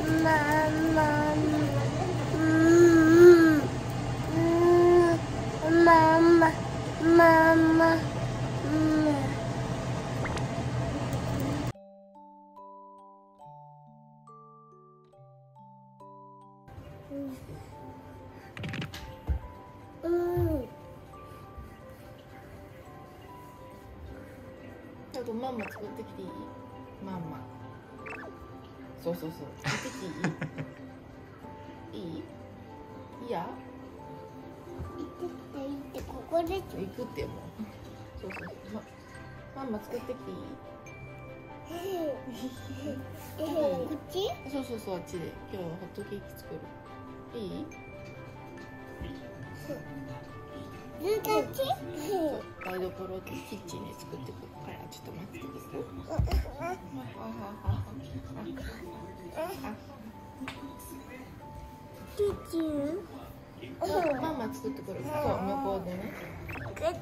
あとマンマ作ってきていい？マンマ。そう作ってきていい？いい？いや？ 行ってここで行くってもう。マンマ作ってきていい？ こっち？ そうあっちで今日はホットケーキ作る。いい？ こっち？ 台所とキッチンで作ってくるからちょっと待ってて。 キッチン？ ママ作ってくる。そう向こうでね。 キッチン。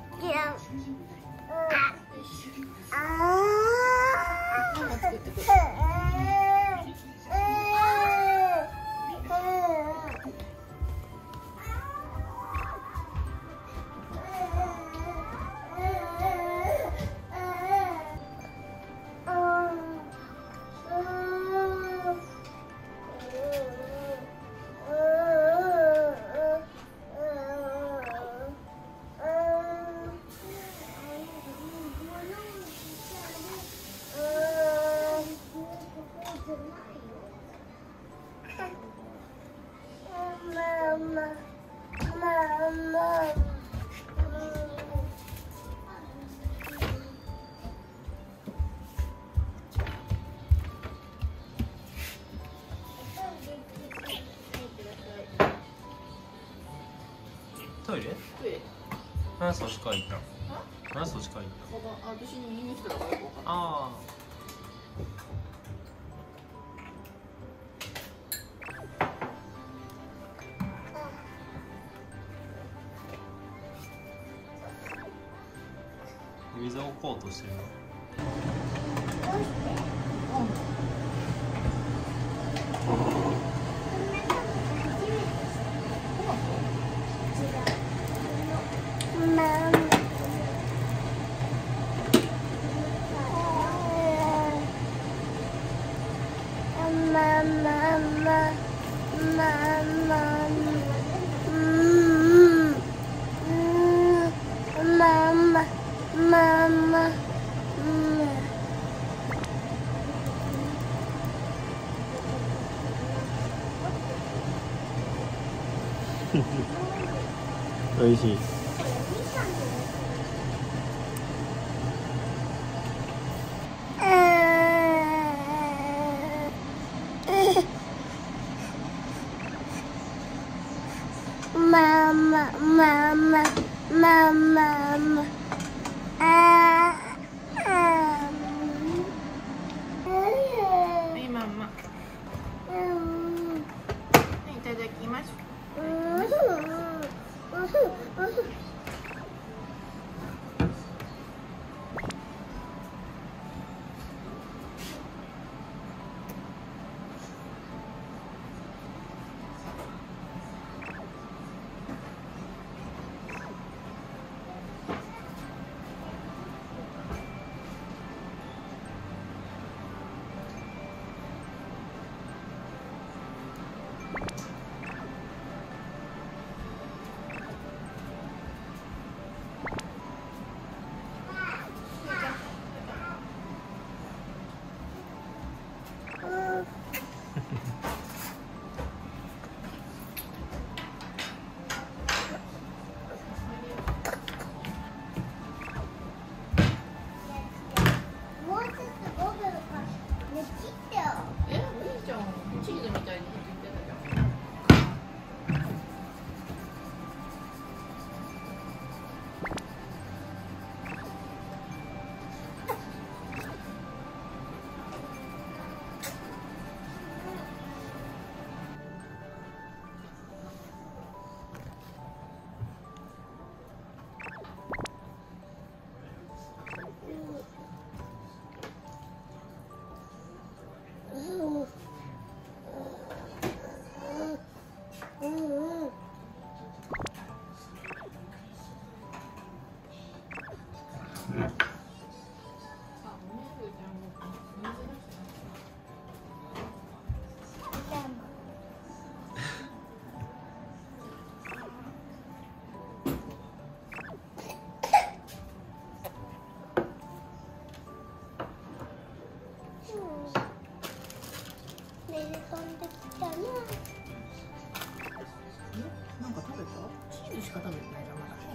ママ作ってくる。 トイレ？なんでそっちから行ったの？なんでそっちから行ったの？ 私に言いに来たらよくわかんない。 ああ。水を置こうとしてるの？おいしい。 ママはいママ。いただきます。 寝込んできたな。 なんか食べた？チーズしか食べてないな、まだ。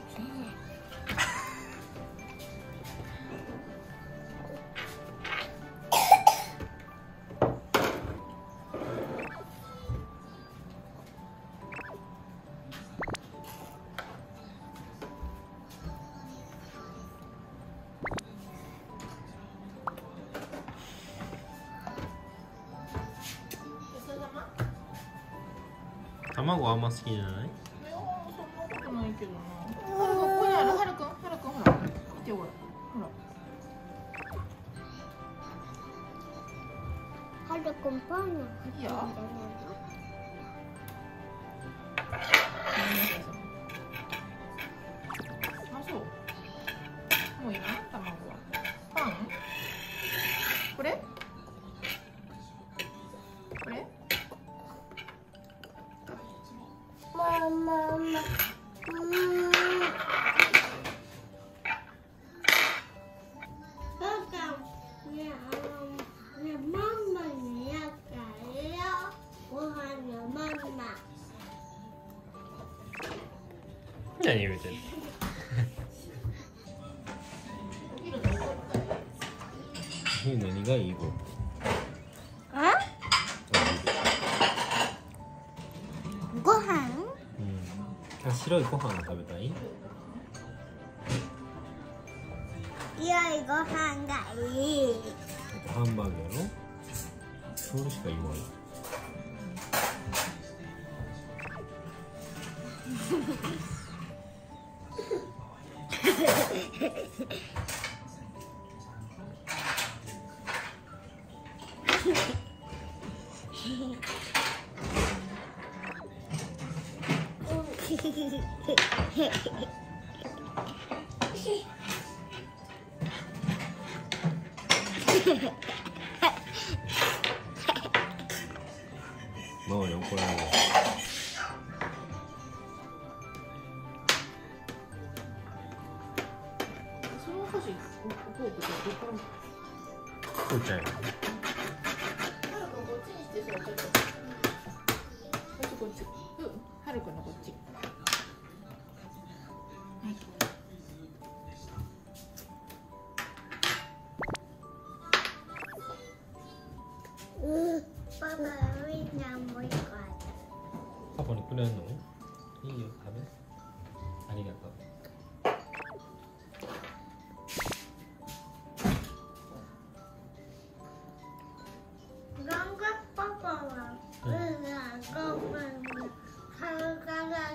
卵あんま好きじゃない？ いや、そんなことないけどな。はるくん、ここにある。はるくん、ほら。見て、ほら。 はるくんパンの。 いいよ。あ、そう。もういいな、卵は。パン？これ？これ？ ママ。 何言うてんの？何がいい？ ご飯？ 白いご飯が食べたい？ 白いご飯がいい。 ハンバーグやろ？それしか言わない。ママに怒られる。 そのお箸、フォークでどこに？ こうちゃんや。 はるくん、こっちにして、それちょっと。こっち。はるくんのこっち。はい。 パパ、ウインナーもう一個ある。 パパにくれんの？いいよ、食べ。ありがとう。 パパは、ウインナー5分のはるかが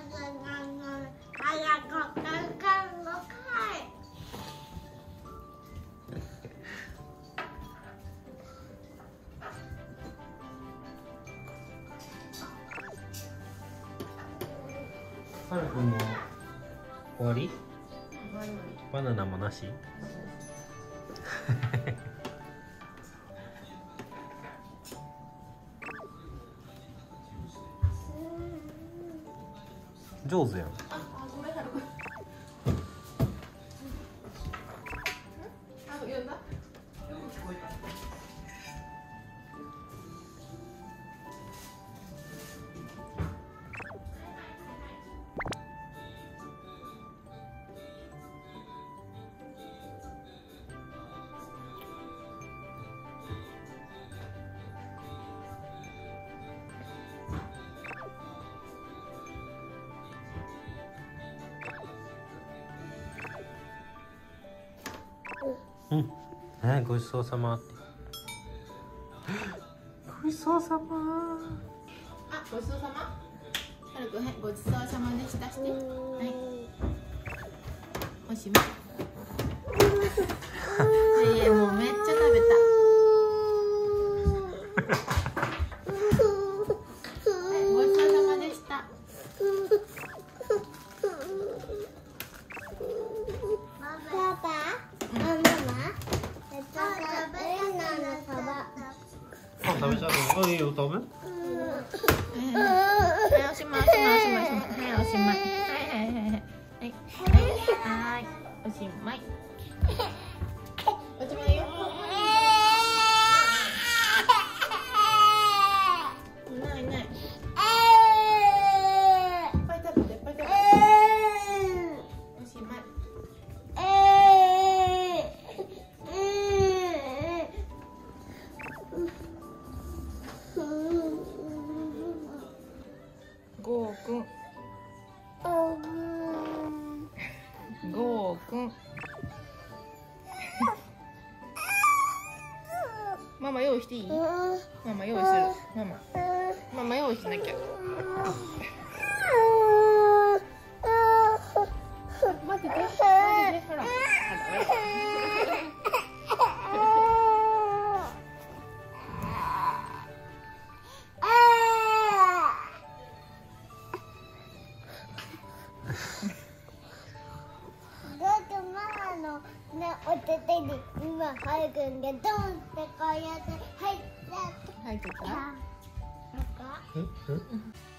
はるくんも終わり？バナナもなし？上手やん。 ごめん、はるくん。呼んだ？よく聞こえた。 うん。ごちそうさまって。ごちそうさま。 あ、ごちそうさま。はるくん、はい、ごちそうさまでしたして。はい。おしまい。もうめっちゃ食べた。はい、ごちそうさまでした。 パパ、ママ、 食べちゃうの？いいよ、食べ。 はい、おしまい、おしまい、おしまい、はい、おしまい。はい、おしまい。おしまいよ。 くん。ゴーくん。ママ用意していい？ママ用意する。ママ用意しなきゃ。待ってて、ほら。 お手手に今はるくんがドンってこうやって入って入ってた？ うん